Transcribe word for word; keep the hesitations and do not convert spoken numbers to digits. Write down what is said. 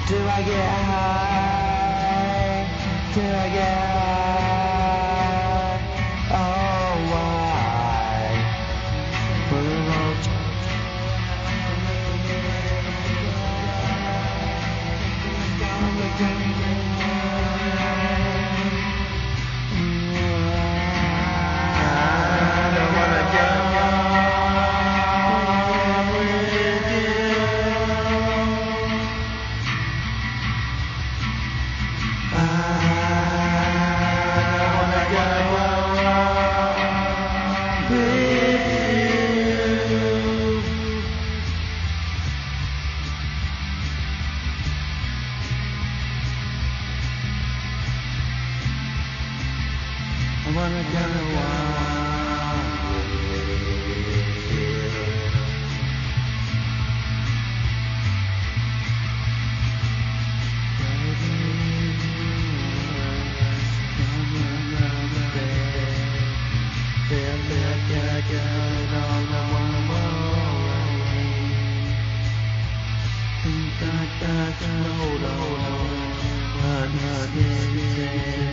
till I get high, till I get high. Oh, why? For the long I wanna go wild with you. Feel like I got all I want. Think I got hold on, but not